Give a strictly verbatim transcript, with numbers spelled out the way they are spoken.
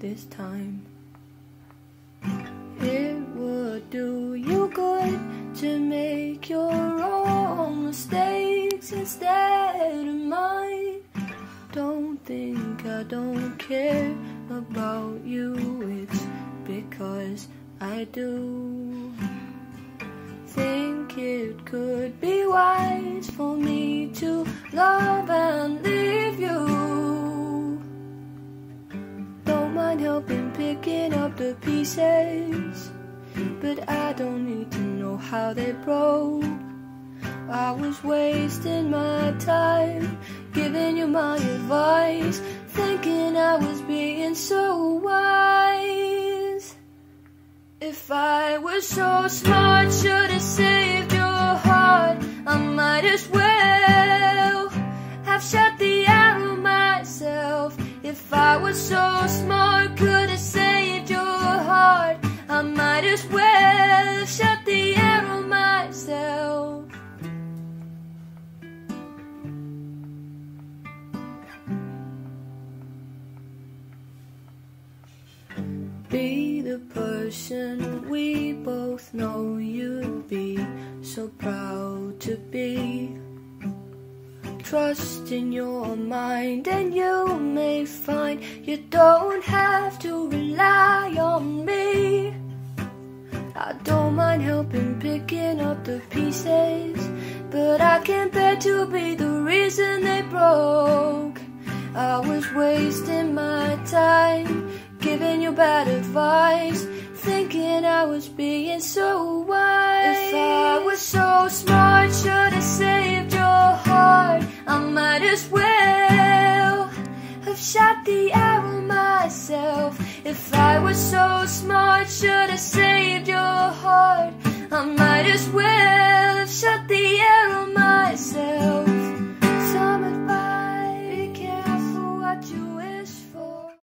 this time. It would do you good to make your own mistakes instead of mine. Don't think I don't care about you, it's because I do. Think it could be wise for me to love and leave you. Don't mind helping picking up the pieces, but I don't need to know how they broke. I was wasting my time giving you my advice, thinking I was being so wise. If I was so smart, should have saved your heart. I might as well have shot the arrow myself. If I was so smart, could have saved your heart. I might as well have shot the arrow myself. Be the person we both know you'd be so proud to be. Trust in your mind and you may find you don't have to rely on me. I don't mind helping picking up the pieces, but I can't bear to be the reason they broke. I was wasting my time giving you bad advice, thinking I was being so wise. If I was so smart, should have saved your heart. I might as well have shot the arrow myself. If I was so smart, should have saved your heart. I might as well